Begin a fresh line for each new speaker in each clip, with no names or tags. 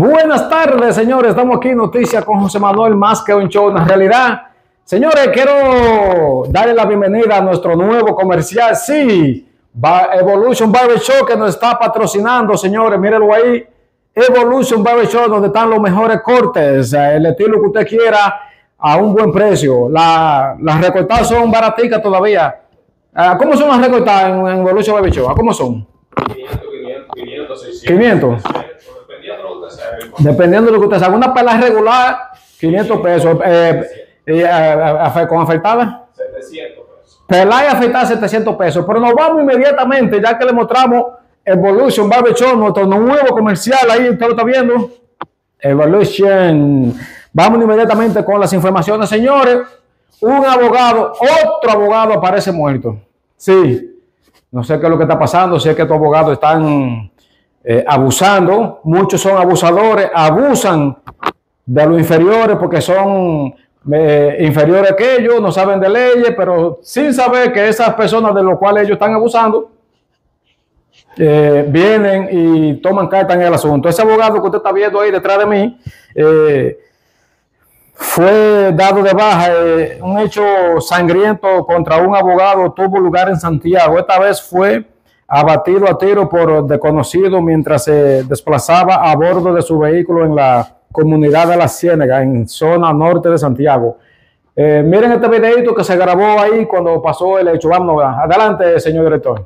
Buenas tardes, señores. Estamos aquí en Noticias con José Manuel, más que un show, en realidad. Señores, quiero darle la bienvenida a nuestro nuevo comercial. Sí, Evolution Barber Shop, que nos está patrocinando, señores. Mírenlo ahí. Evolution Barber Shop, donde están los mejores cortes, el estilo que usted quiera, a un buen precio. Las recortadas son baraticas todavía. ¿Cómo son las recortadas en Evolution Barber Shop? ¿Cómo son?
500, 600.
500. Dependiendo de lo que usted haga. Una pela regular, 500 pesos. ¿Con afeitada?
700 pesos.
Pelada y afeitada, 700 pesos. Pero nos vamos inmediatamente, ya que le mostramos Evolution Barber Shop, nuestro nuevo comercial. Ahí usted lo está viendo. Evolution. Vamos inmediatamente con las informaciones. Señores, un abogado, otro abogado aparece muerto. Sí. No sé qué es lo que está pasando, si es que estos abogados están abusando. Muchos son abusadores, abusan de los inferiores porque son inferiores que ellos, no saben de leyes, pero sin saber que esas personas de las cuales ellos están abusando vienen y toman carta en el asunto. Ese abogado que usted está viendo ahí detrás de mí fue dado de baja. Un hecho sangriento contra un abogado tuvo lugar en Santiago. Esta vez fue abatido a tiro por desconocido mientras se desplazaba a bordo de su vehículo en la comunidad de La Ciénaga, en zona norte de Santiago. Miren este videito que se grabó ahí cuando pasó el hecho. Vamos, adelante, señor director.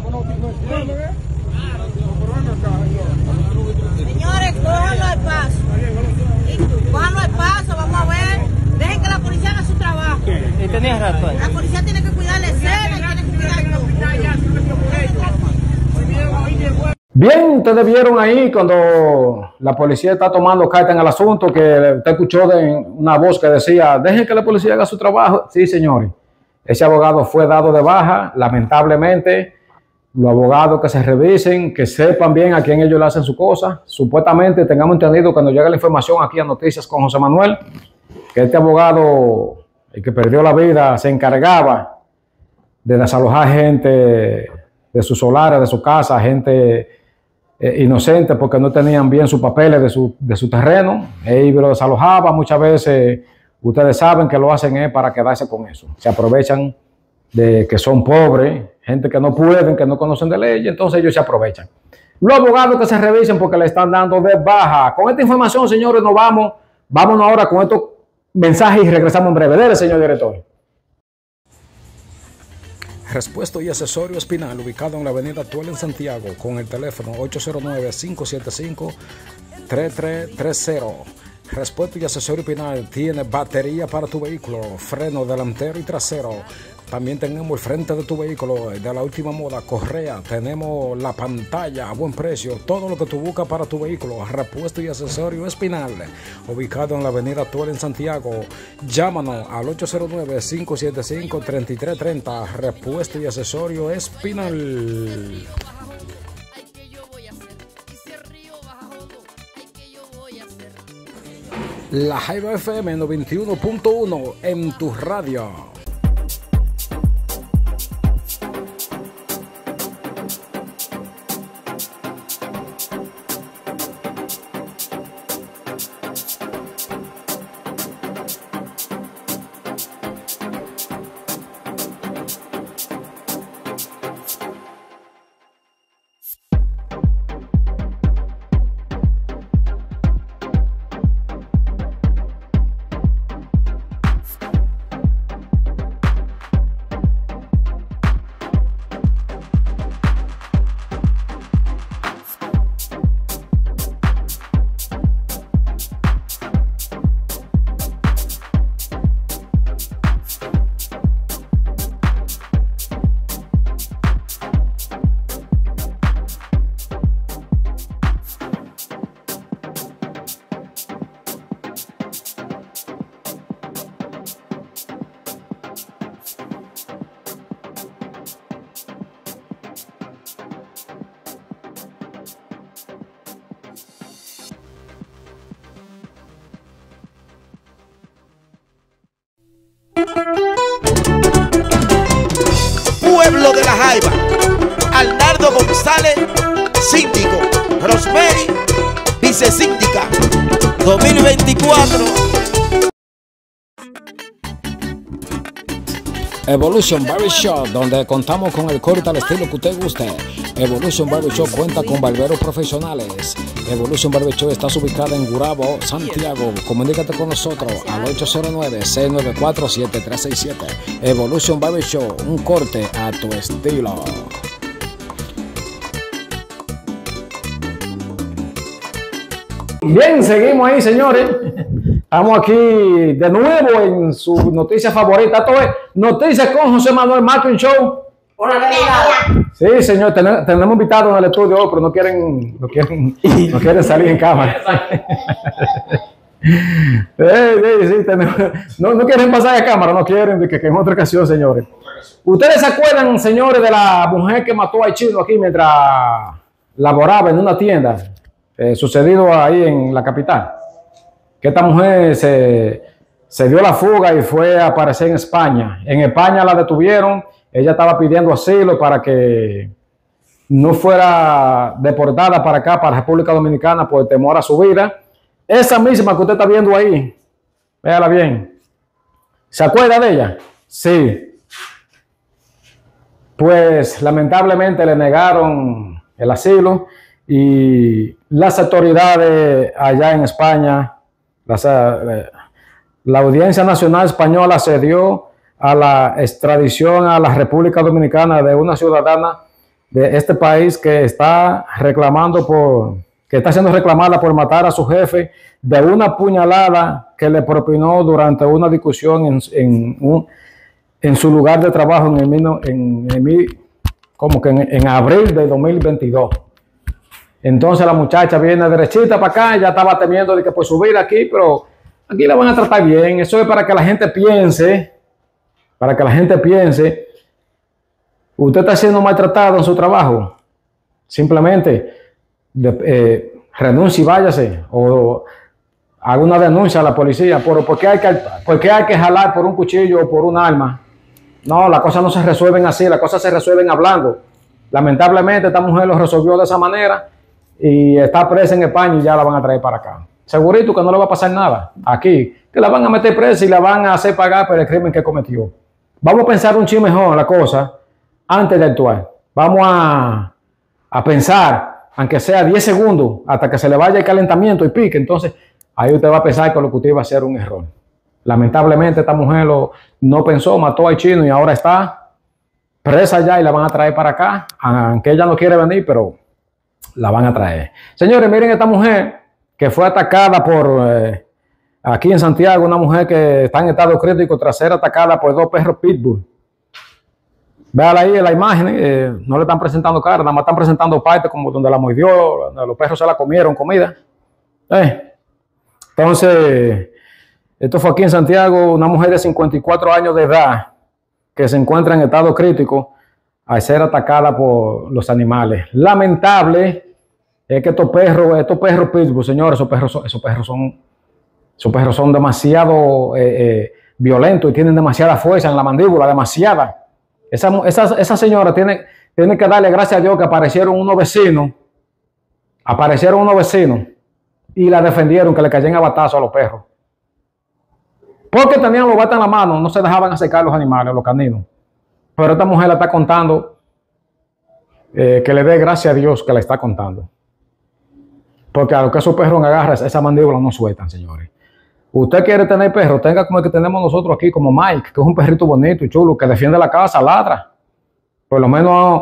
Señores, cójanlo al paso. Cójanlo al paso, vamos a ver. Dejen que la policía haga su trabajo.
Y tenías razón.
La policía tiene que cuidar la escena y tiene que cuidar todo.
Bien, ustedes vieron ahí cuando la policía está tomando carta en el asunto, que usted escuchó de una voz que decía, dejen que la policía haga su trabajo. Sí, señores, ese abogado fue dado de baja, lamentablemente. Los abogados que se revisen, que sepan bien a quién ellos le hacen su cosa. Supuestamente, tengamos entendido cuando llega la información aquí a Noticias con José Manuel, que este abogado, el que perdió la vida, se encargaba de desalojar gente de sus solares, de su casa, gente inocente porque no tenían bien sus papeles de su terreno. Ellos lo desalojaban. Muchas veces, ustedes saben que lo hacen para quedarse con eso. Se aprovechan de que son pobres, gente que no pueden, que no conocen de ley, entonces ellos se aprovechan. Los abogados que se revisen porque le están dando de baja. Con esta información, señores, nos vamos. Vámonos ahora con estos mensajes y regresamos en breve. Dele, señor director. Respuesto y Accesorio Espinal, ubicado en la avenida Actual en Santiago, con el teléfono 809-575-3330. Respuesto y Accesorio Espinal tiene batería para tu vehículo, freno delantero y trasero. También tenemos el frente de tu vehículo de la última moda, correa. Tenemos la pantalla a buen precio. Todo lo que tú buscas para tu vehículo. Repuesto y Accesorio Espinal, ubicado en la avenida Actual en Santiago. Llámanos al 809-575-3330. Repuesto y Accesorio Espinal. La Jaiba FM 91.1 en tu radio.
Pueblo de La Jaiba, Arnaldo González, síndico, Rosemary, vicesíndica, 2024.
Evolution Barber Shop, donde contamos con el corte al estilo que usted guste. Evolution Barber Shop cuenta con barberos profesionales. Evolution Barber Shop está ubicada en Gurabo, Santiago. Comunícate con nosotros al 809-694-7367. Evolution Barber Shop, un corte a tu estilo. Bien, seguimos ahí, señores. Estamos aquí de nuevo en su noticia favorita. Esto es Noticias con José Manuel Martin Show. Sí, señor, tenemos invitados en el estudio hoy, pero no quieren salir en cámara. No quieren pasar a cámara, no quieren, que en otra ocasión, señores. ¿Ustedes se acuerdan, señores, de la mujer que mató al chino aquí mientras laboraba en una tienda? Sucedido ahí en la capital. Que esta mujer se dio la fuga y fue a aparecer en España. En España la detuvieron. Ella estaba pidiendo asilo para que no fuera deportada para acá, para República Dominicana, por temor a su vida. Esa misma que usted está viendo ahí, véala bien. ¿Se acuerda de ella? Sí. Pues lamentablemente le negaron el asilo y las autoridades allá en España, la Audiencia Nacional Española cedió a la extradición a la República Dominicana de una ciudadana de este país que está siendo reclamada por matar a su jefe de una puñalada que le propinó durante una discusión en su lugar de trabajo en abril de 2022. Entonces la muchacha viene derechita para acá, ya estaba temiendo de que por subir aquí, pero aquí la van a tratar bien. Eso es para que la gente piense, usted está siendo maltratado en su trabajo, simplemente renuncie y váyase, o haga una denuncia a la policía. ¿Por qué hay que jalar por un cuchillo o por un arma? No, las cosas no se resuelven así, las cosas se resuelven hablando. Lamentablemente esta mujer lo resolvió de esa manera y está presa en España y ya la van a traer para acá. Segurito que no le va a pasar nada aquí, que la van a meter presa y la van a hacer pagar por el crimen que cometió. Vamos a pensar un chin mejor la cosa antes de actuar. Vamos a pensar, aunque sea 10 segundos, hasta que se le vaya el calentamiento y pique. Entonces, ahí usted va a pensar que lo que usted iba a hacer un error. Lamentablemente, esta mujer no pensó, mató al chino y ahora está presa ya y la van a traer para acá. Aunque ella no quiere venir, pero la van a traer. Señores, miren esta mujer que fue atacada aquí en Santiago, una mujer que está en estado crítico tras ser atacada por 2 perros pitbull. Véala ahí en la imagen, no le están presentando cara, nada más están presentando partes como donde la mordió, donde los perros se la comieron comida. Entonces, esto fue aquí en Santiago, una mujer de 54 años de edad que se encuentra en estado crítico al ser atacada por los animales. Lamentable es que estos perros pitbull, señores, esos perros son demasiado violentos y tienen demasiada fuerza en la mandíbula, demasiada. Esa señora tiene que darle gracias a Dios que aparecieron unos vecinos y la defendieron, que le cayeron a batazo a los perros. Porque tenían los bates en la mano, no se dejaban acercar los animales, los caninos. Pero esta mujer la está contando, que le dé gracias a Dios que la está contando. Porque a lo que esos perros agarran, esa mandíbula no sueltan, señores. Usted quiere tener perro, tenga como el que tenemos nosotros aquí, como Mike, que es un perrito bonito y chulo, que defiende la casa, ladra. Por lo menos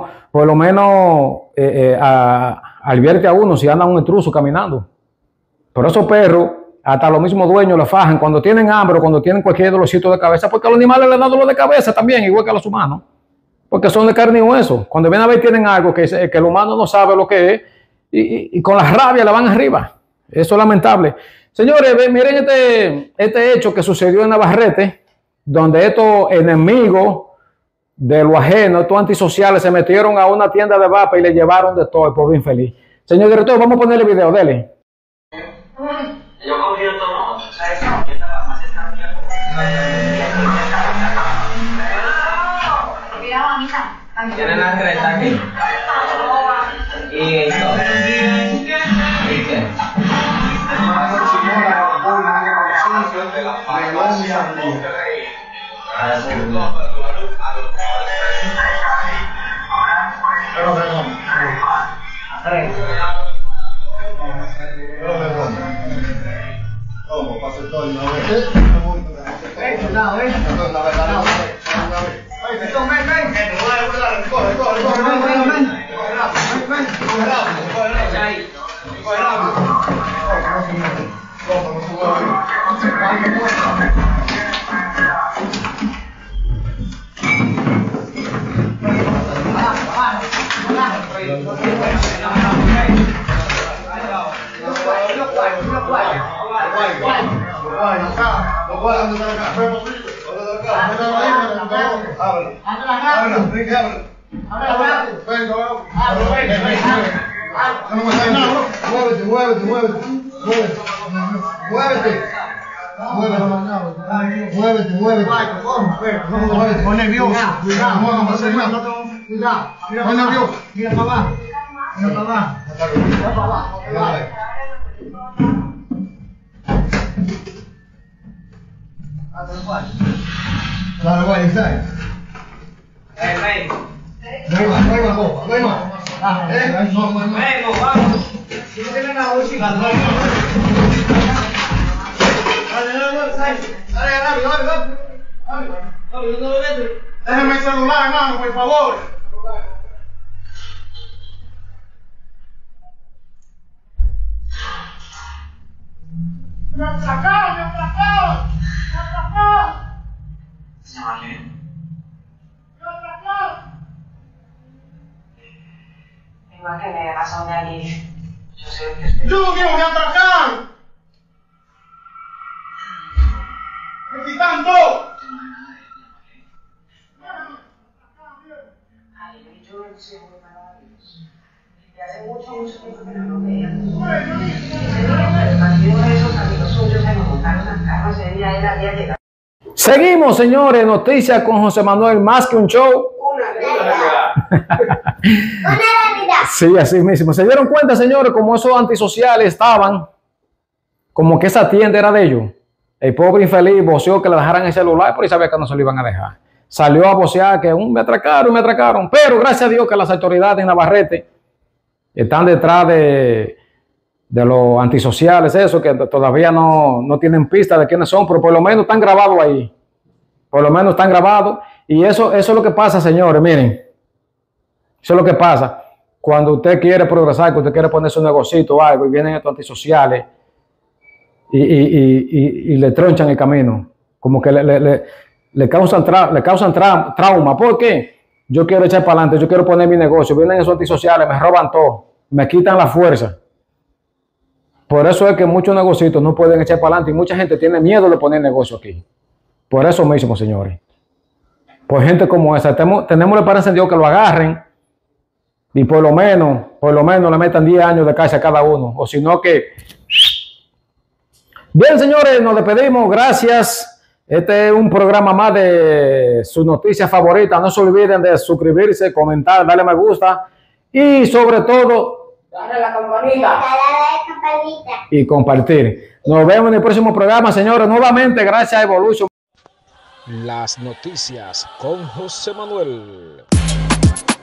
advierte a uno si anda un intruso caminando. Pero esos perros, hasta los mismos dueños le fajan cuando tienen hambre o cuando tienen cualquier dolorcito de cabeza, porque a los animales les dan dolor de cabeza también, igual que a los humanos. Porque son de carne y hueso. Cuando vienen a ver tienen algo que el humano no sabe lo que es y con la rabia le van arriba. Eso es lamentable. Señores, miren este hecho que sucedió en Navarrete, donde estos enemigos de lo ajeno, estos antisociales, se metieron a una tienda de vapa y le llevaron de todo, el pobre infeliz. Señor director, vamos a ponerle video, dele.
Yo cogí todo, tienen la creta aquí. Y esto.
Déjeme el celular, hermano, por favor. ¡Me atracaron! ¡Me atracaron! ¡Me atracaron!
Señor Lee,
¡Me atracaron!
Igual que me pasa una alivio. Yo sé que
¡Yo mismo me atracaron! ¡Me quitan todo!
ay, yo no sé muy para Dios. Y hace mucho tiempo que no lo veía. El partido de esos amigos suyos se me montaron a carro ese día, él había llegado.
Seguimos, señores, noticias con José Manuel, más que un show. Sí, así mismo. ¿Se dieron cuenta, señores, como esos antisociales estaban? Como que esa tienda era de ellos. El pobre infeliz voceó que le dejaran el celular, pero él sabía que no se lo iban a dejar. Salió a vocear que me atracaron. Pero gracias a Dios que las autoridades en Navarrete están detrás de los antisociales, eso, que todavía no tienen pista de quiénes son, pero por lo menos están grabados ahí. Por lo menos están grabados. Y eso es lo que pasa, señores, miren. Eso es lo que pasa cuando usted quiere progresar, cuando usted quiere poner su negocito o algo, y vienen estos antisociales y le tronchan el camino. Como que le causan trauma. ¿Por qué? Yo quiero echar para adelante, yo quiero poner mi negocio. Vienen esos antisociales, me roban todo, me quitan la fuerza. Por eso es que muchos negocios no pueden echar para adelante y mucha gente tiene miedo de poner negocio aquí. Por eso mismo, señores. Por gente como esa, tenemos la esperanza en Dios que lo agarren y por lo menos le metan 10 años de cárcel a cada uno. O si no que... Bien, señores, nos despedimos. Gracias. Este es un programa más de sus noticias favoritas. No se olviden de suscribirse, comentar, darle me gusta y sobre todo...
Dale la campanita.
Y compartir. Nos vemos en el próximo programa, señores. Nuevamente, gracias a Evolution.
Las noticias con José Manuel.